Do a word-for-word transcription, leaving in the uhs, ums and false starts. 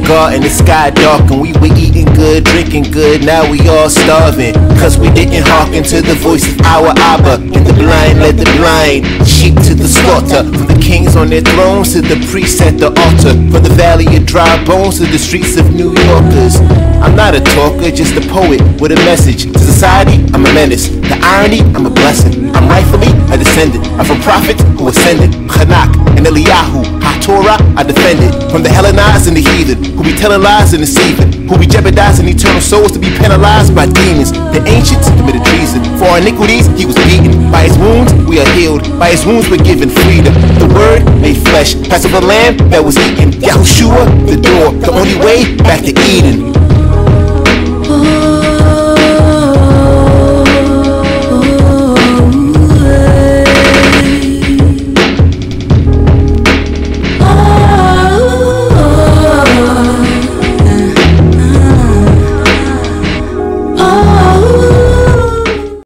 garden, the sky dark, and we were eating good, drinking good. Now we all starving, cause we didn't hearken to the voice of our Abba. And the blind led the blind, sheep to the slaughter. From the kings on their thrones to the priests at the altar. From the valley of dry bones to the streets of New Yorkers. I'm not a talker, just a poet with a message. To society, I'm a menace. The irony, I'm a blessing. I'm rightfully a descendant of a prophet who ascended. Hanak and Eliyahu, HaTorah, I defended. From the Hellenized and the heathen, who be telling lies and deceiving, who be jeopardizing eternal souls to be penalized by demons. The ancients committed treason. For our iniquities, he was beaten. By his wounds, we are healed. By his wounds, we're given freedom. The word made flesh, Passover lamb that was eaten. Yahushua, the door, the only way back to Eden.